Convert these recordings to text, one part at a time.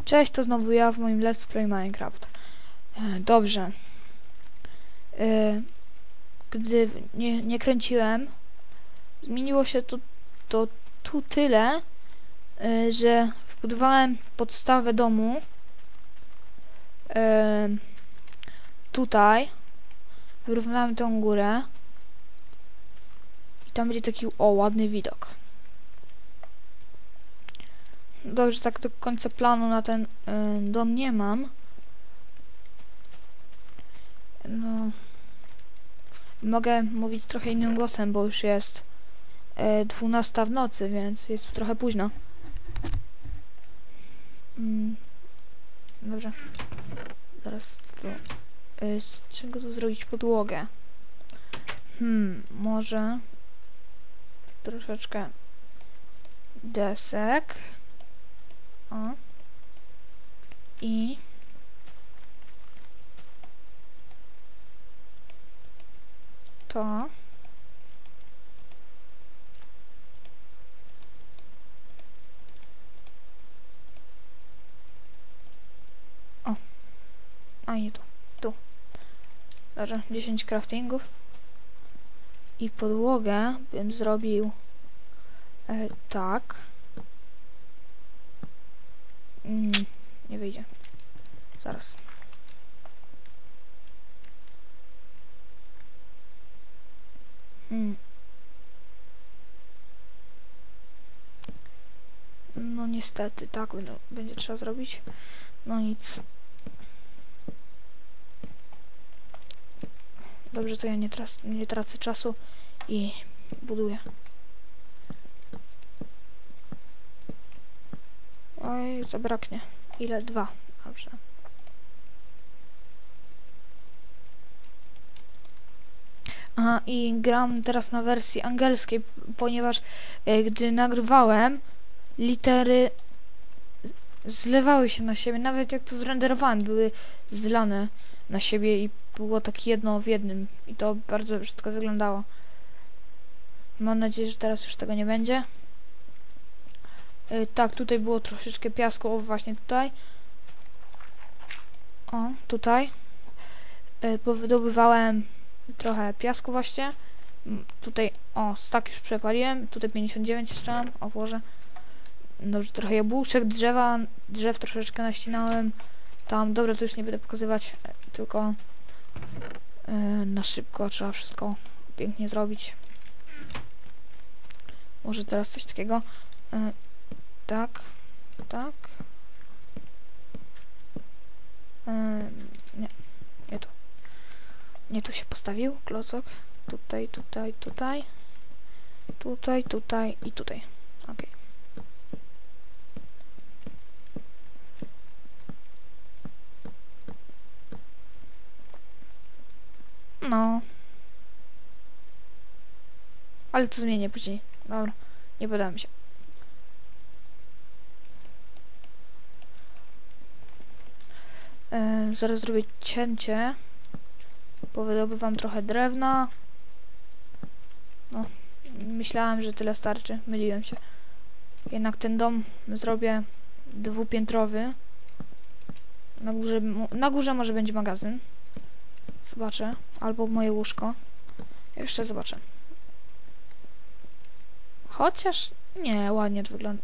Cześć, to znowu ja w moim Let's Play Minecraft. Dobrze. Gdy nie kręciłem, zmieniło się tu tyle, że wbudowałem podstawę domu. Tutaj wyrównałem tę górę i tam będzie taki ładny widok. Dobrze, tak do końca planu na ten dom nie mam. No, mogę mówić trochę innym głosem, bo już jest 12 w nocy, więc jest trochę późno. Dobrze. Zaraz tu, z czego tu zrobić podłogę? Może troszeczkę desek. O. I to. O. A nie tu. Tu. Dobrze, 10 craftingów. I podłogę bym zrobił tak. Nie wyjdzie. Zaraz. No niestety, tak będzie trzeba zrobić. No nic. Dobrze, to ja nie tracę czasu i buduję. Oj, zabraknie. Ile? 2. Dobrze. Aha, i gram teraz na wersji angielskiej, ponieważ gdy nagrywałem, litery zlewały się na siebie. Nawet jak to zrenderowałem, były zlane na siebie i było tak jedno w jednym. I to bardzo brzydko wyglądało. Mam nadzieję, że teraz już tego nie będzie. Tak, tutaj było troszeczkę piasku, o, właśnie tutaj. O, tutaj. Powydobywałem trochę piasku właśnie. Tutaj, o, stack już przepaliłem. Tutaj 59 jeszcze mam, o Boże. Dobrze, trochę jabłuszek, drzew troszeczkę naścinałem. Tam, dobra, to już nie będę pokazywać, tylko na szybko trzeba wszystko pięknie zrobić. Może teraz coś takiego. Tak, tak. Nie tu. Nie tu się postawił klocek. Tutaj, tutaj, tutaj. Tutaj, tutaj i tutaj. Ok. No. Ale to zmienię później. Dobra. Nie podam się. Zaraz zrobię cięcie. Powydobywam trochę drewna. No, myślałem, że tyle starczy. Myliłem się. Jednak ten dom zrobię dwupiętrowy. Na górze może będzie magazyn. Zobaczę. Albo moje łóżko. Jeszcze zobaczę. Chociaż nie, ładnie to wygląda.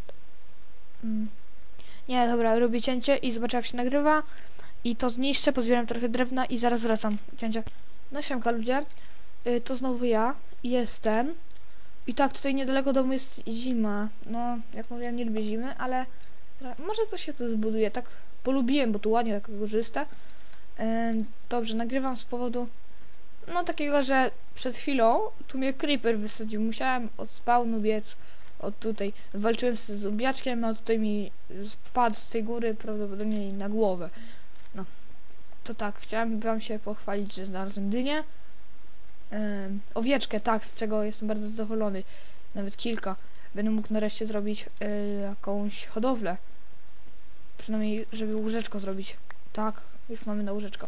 Nie, dobra, robię cięcie i zobaczę, jak się nagrywa. I to zniszczę, pozbieram trochę drewna i zaraz wracam. Cięcie. No siemka ludzie. To znowu ja. Jestem. I tak, tutaj niedaleko domu jest zima. No, jak mówiłem, nie lubię zimy, ale może to się tu zbuduje. Tak polubiłem, bo tu ładnie, tak górzyste. Dobrze, nagrywam z powodu no takiego, że przed chwilą tu mnie creeper wysadził. Musiałem od spawnu biec. Od tutaj walczyłem z zombiaczkiem, a tutaj mi spadł z tej góry prawdopodobnie na głowę. No, to tak, chciałem wam się pochwalić, że znalazłem dynię. Owieczkę, tak, z czego jestem bardzo zadowolony. Nawet kilka. Będę mógł nareszcie zrobić jakąś hodowlę. Przynajmniej, żeby łóżeczko zrobić. Tak, już mamy na łóżeczko.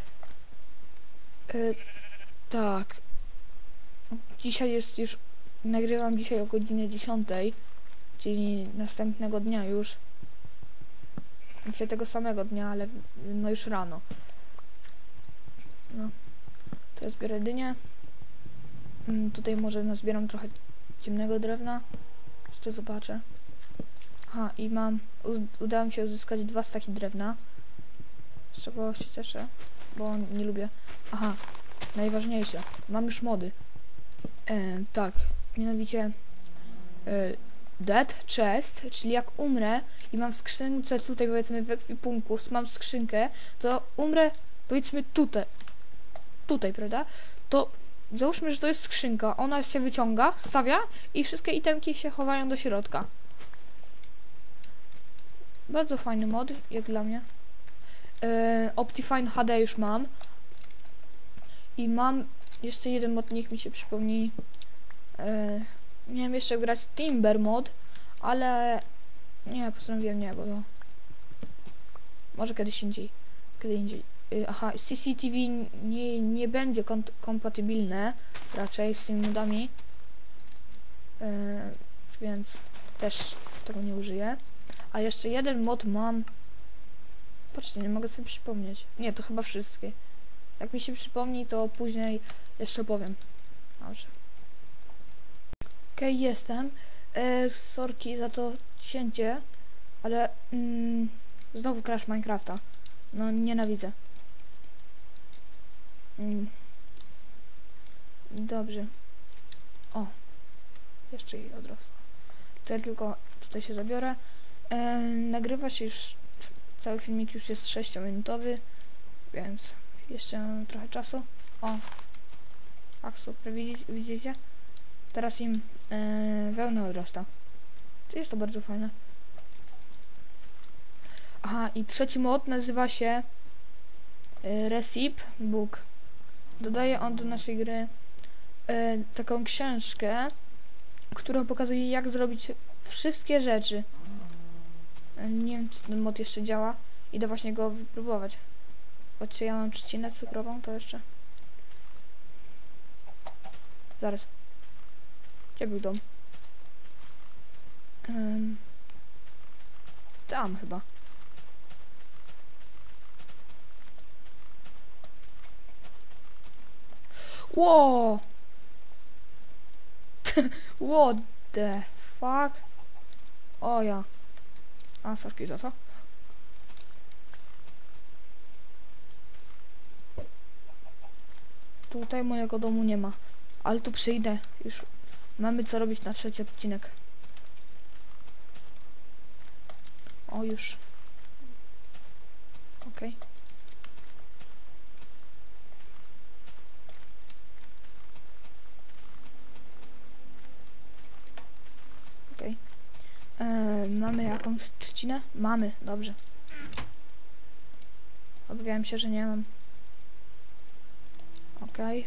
Tak. Dzisiaj jest już... Nagrywam dzisiaj o godzinie 10, czyli następnego dnia już. Dzisiaj tego samego dnia, ale no już rano. No. To ja zbiorę dynię. Tutaj może nazbieram trochę ciemnego drewna. Jeszcze zobaczę. Aha, i udało mi się uzyskać 2 staki drewna. Z czego się cieszę, bo nie lubię. Aha, najważniejsze. Mam już mody. Tak, mianowicie Dead Chest, czyli jak umrę i mam w skrzynce tutaj, powiedzmy w ekwipunku, mam skrzynkę, to umrę, powiedzmy tutaj, prawda? To załóżmy, że to jest skrzynka, ona się wyciąga, stawia i wszystkie itemki się chowają do środka. Bardzo fajny mod, jak dla mnie. Optifine HD już mam. I mam jeszcze jeden mod, niech mi się przypomni. Miałem jeszcze grać Timber mod, ale nie, postanowiłem nie, bo to może kiedyś indziej. Kiedy indziej. Aha, CCTV nie będzie kompatybilne raczej z tymi modami, więc też tego nie użyję. A jeszcze jeden mod mam. Patrzcie, nie mogę sobie przypomnieć. Nie, to chyba wszystkie. Jak mi się przypomni, to później jeszcze powiem. Dobrze. Okej, jestem. Sorki za to cięcie, ale znowu crash Minecrafta. No, nienawidzę. Dobrze. O, jeszcze jej odrosła. Tutaj się zabiorę. Nagrywa się już, cały filmik już jest 6-minutowy, więc jeszcze mam trochę czasu. O, tak super, widzicie? Teraz im wełna odrasta. To jest to bardzo fajne. Aha, i trzeci mod nazywa się Recipe Book. Dodaje on do naszej gry taką książkę, która pokazuje, jak zrobić wszystkie rzeczy. Nie wiem, czy ten mod jeszcze działa. Idę właśnie go wypróbować. Chodźcie, ja mam trzcinę cukrową, to jeszcze. Zaraz. Gdzie był dom? Tam chyba. Wow! What the fuck? O ja. A, sorki za to. Tutaj mojego domu nie ma. Ale tu przyjdę. Już mamy co robić na 3. odcinek. O, już. Okej. Okej. Mamy jakąś trzcinę? Mamy, dobrze. Obawiałem się, że nie mam. Okej.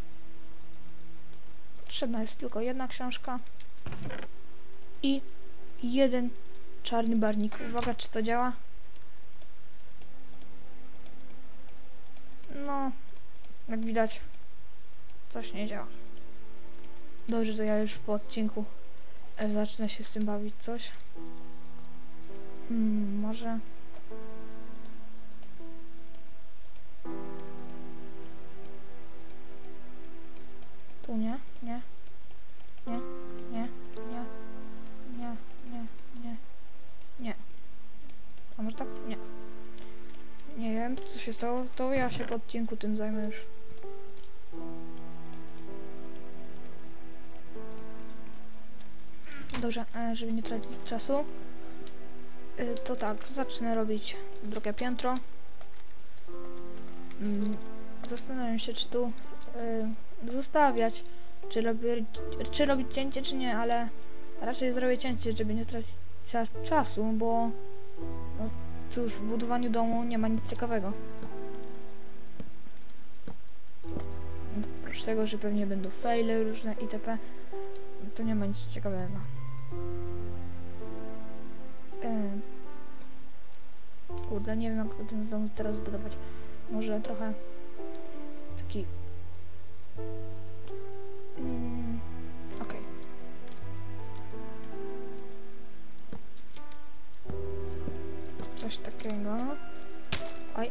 Potrzebna jest tylko jedna książka i jeden czarny barwnik. Uwaga, czy to działa? No, jak widać, coś nie działa. Dobrze, to ja już po odcinku zacznę się z tym bawić coś. Może... Tu nie, nie, nie, nie, nie, nie, nie, nie, nie. A może tak? Nie. Nie wiem, co się stało, to ja się po odcinku tym zajmę już. Dobrze, żeby nie tracić czasu, to tak, zacznę robić drugie piętro. Zastanawiam się, czy tu zostawiać, czy robić cięcie, czy nie, ale raczej zrobię cięcie, żeby nie tracić czasu, bo no cóż, w budowaniu domu nie ma nic ciekawego. Oprócz tego, że pewnie będą faile różne itp., to nie ma nic ciekawego. Kurde, nie wiem, jak ten dom teraz zbudować. Może trochę taki... Okej. coś takiego. Oj.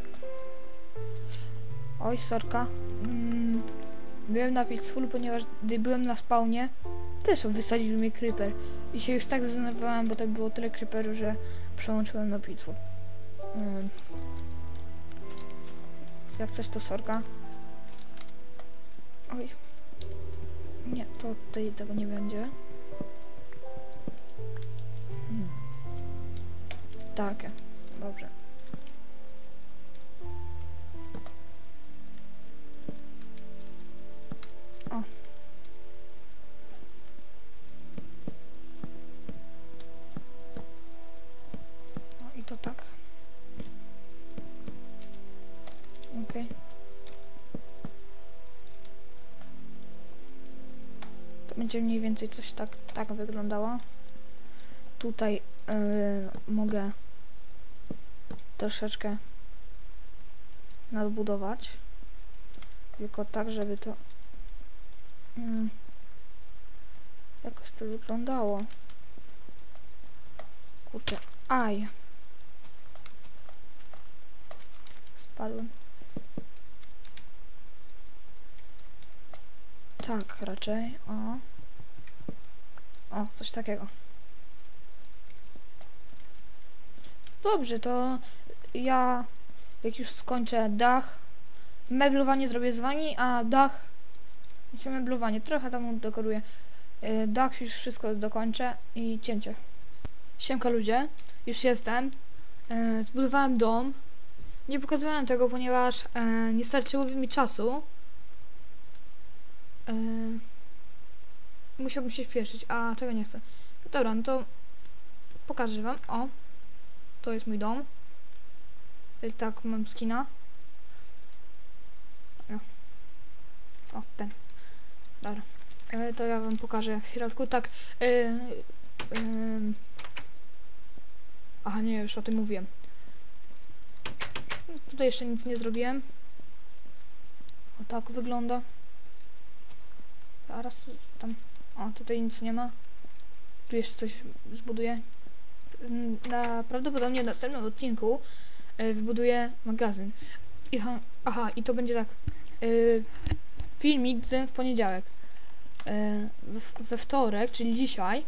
Oj, sorka. Byłem na Peaceful, ponieważ gdy byłem na spawnie, też wysadził mnie creeper. I się już tak zdenerwowałem, bo tak było tyle creeperów, że przełączyłem na Peaceful. Jak coś to sorka. Oj. Nie, to tutaj tego nie będzie. Takie. Dobrze. O. No i to tak. Okej. To będzie mniej więcej coś tak wyglądało. Tutaj mogę troszeczkę nadbudować. Tylko tak, żeby to jakoś to wyglądało. Kurczę, aj. Spadłem. Tak, raczej. O, coś takiego. Dobrze, to ja jak już skończę dach, meblowanie zrobię z wami, a dach, meblowanie, trochę tam dekoruję. Dach już wszystko dokończę i cięcie. Siemka ludzie, już jestem. Zbudowałem dom. Nie pokazywałem tego, ponieważ nie starczyłoby mi czasu. Musiałbym się śpieszyć, a tego nie chcę. Dobra, no to pokażę wam. O, to jest mój dom. Tak, mam skina. O, ten. Dobra. To ja wam pokażę w środku. Tak. Aha, nie, już o tym mówiłem. Tutaj jeszcze nic nie zrobiłem. O, tak wygląda. Zaraz tam. O, tutaj nic nie ma. Tu jeszcze coś zbuduję. Prawdopodobnie w następnym odcinku wybuduję magazyn. Aha, i to będzie tak. Filmik w poniedziałek. We wtorek, czyli dzisiaj.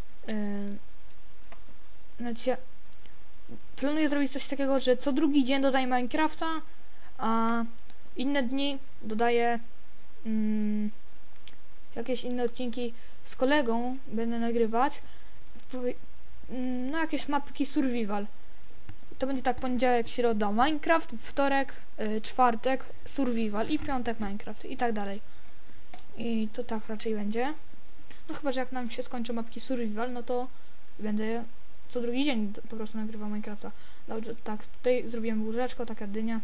Znaczy, planuję zrobić coś takiego, że co drugi dzień dodaję Minecrafta, a inne dni dodaję jakieś inne odcinki z kolegą będę nagrywać. No jakieś mapki survival. To będzie tak poniedziałek, środa Minecraft, wtorek, czwartek survival i piątek Minecraft i tak dalej. I to tak raczej będzie. No chyba, że jak nam się skończą mapki survival, no to będę co drugi dzień po prostu nagrywał Minecrafta. Dobrze, tak, tutaj zrobiłem łóżeczko, taka dynia.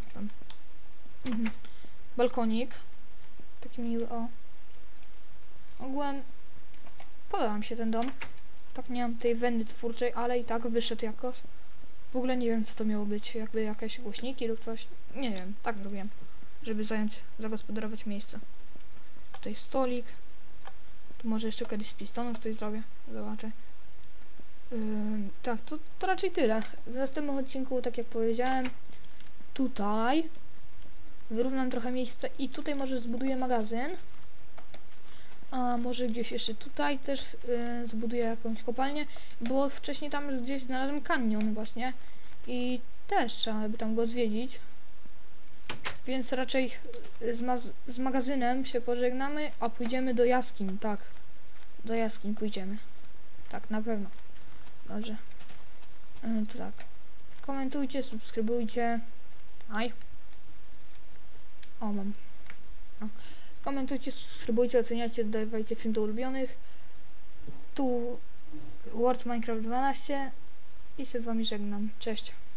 Balkonik. Taki miły, o. Ogółem podoba mi się ten dom. Tak, nie mam tej wendy twórczej, ale i tak wyszedł jakoś. W ogóle nie wiem, co to miało być, jakby jakieś głośniki lub coś. Nie wiem, tak zrobiłem, żeby zagospodarować miejsce. Tutaj stolik. Tu może jeszcze kiedyś z pistonów coś zrobię. Zobaczę. Tak, to raczej tyle. W następnym odcinku, tak jak powiedziałem, tutaj wyrównam trochę miejsca i tutaj może zbuduję magazyn. A może gdzieś jeszcze tutaj też zbuduję jakąś kopalnię, bo wcześniej tam gdzieś znalazłem kanion właśnie i też trzeba by tam go zwiedzić. Więc raczej z magazynem się pożegnamy, a pójdziemy do jaskiń, tak. Do jaskiń pójdziemy. Tak, na pewno. Dobrze. To tak. Komentujcie, subskrybujcie. Aj. O, mam. O. Komentujcie, subskrybujcie, oceniajcie, dodawajcie film do ulubionych. Tu World Minecraft 12 i się z wami żegnam. Cześć.